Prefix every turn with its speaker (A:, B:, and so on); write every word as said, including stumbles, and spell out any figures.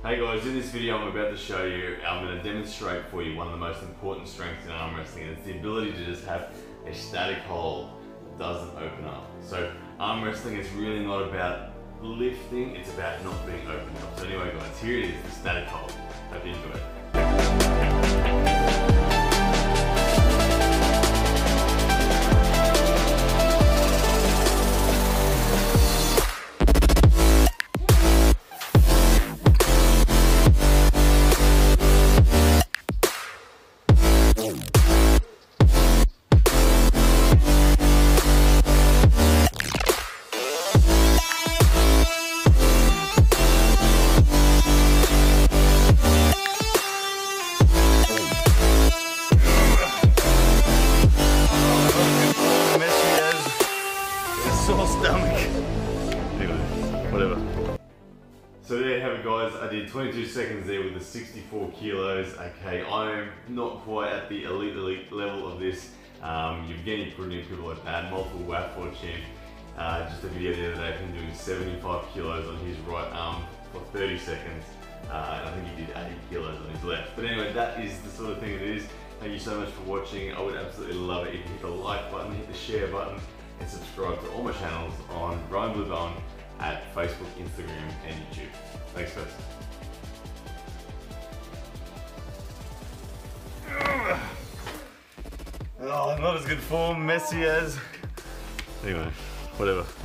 A: Hey guys, in this video I'm about to show you, I'm going to demonstrate for you one of the most important strengths in arm wrestling, and it's the ability to just have a static hold that doesn't open up. So arm wrestling is really not about lifting, it's about not being opened up. So anyway guys, here it is, the static hold. Hope you enjoy it. Sore stomach. Anyway, whatever. So there you have it guys, I did twenty-two seconds there with the sixty-four kilos. Okay, I'm not quite at the elite elite level of this. Um, Evgeny Prudnik, like that, multiple W A F four champ. Uh, just a video the other day of him doing seventy-five kilos on his right arm for thirty seconds. Uh, and I think he did eighty kilos on his left. But anyway, that is the sort of thing it is. Thank you so much for watching. I would absolutely love it if you hit the like button, hit the share button, and subscribe to all my channels on Ryan Bluebone at Facebook, Instagram, and YouTube. Thanks guys. Oh, not as good form, messy as. Anyway, whatever.